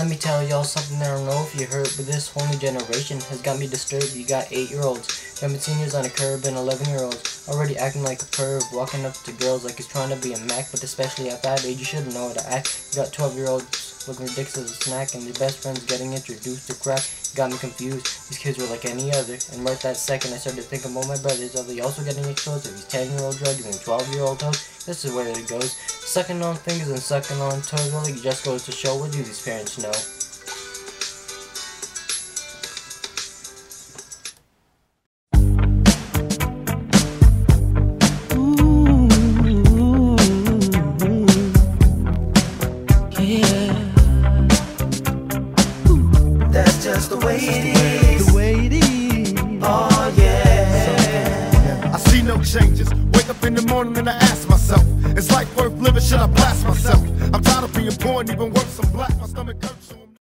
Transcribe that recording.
Let me tell y'all something I don't know if you heard, but this whole new generation has got me disturbed. You got 8-year-olds, jumping seniors on a curb, and 11-year-olds already acting like a perv, walking up to girls like he's trying to be a Mac, but especially at that age, you shouldn't know how to act. You got 12-year-olds looking ridiculous as a snack, and your best friend's getting introduced to crack. Got me confused. These kids were like any other, and right that second I started thinking about my brothers. Are they also getting exposed to these 10-year-old drugs and 12-year-old toes? This is where it goes. Sucking on fingers and sucking on toes. Well, it just goes to show, what do these parents know? That's just the way it is. The way it is. Oh yeah. I see no changes. Wake up in the morning and I ask myself, is life worth living? Should I blast myself? I'm tired of being poor and even worse, I'm black. My stomach hurts.